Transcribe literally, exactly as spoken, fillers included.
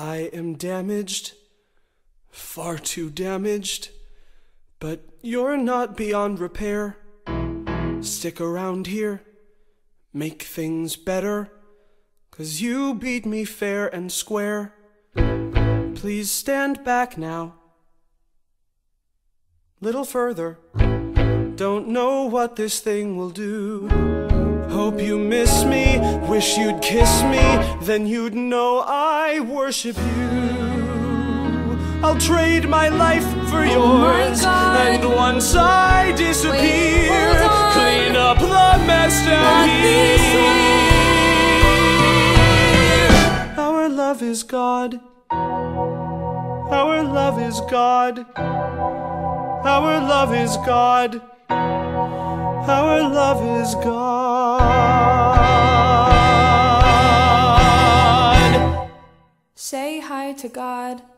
I am damaged, far too damaged, but you're not beyond repair. Stick around here, make things better, 'cause you beat me fair and square. Please stand back now, little further. Don't know what this thing will do. Hope you miss me, wish you'd kiss me, then you'd know I worship you. I'll trade my life for yours, oh and once I disappear, Wait, clean up the mess down here. Our love is God. Our love is God. Our love is God. Our love is God. Say hi to God.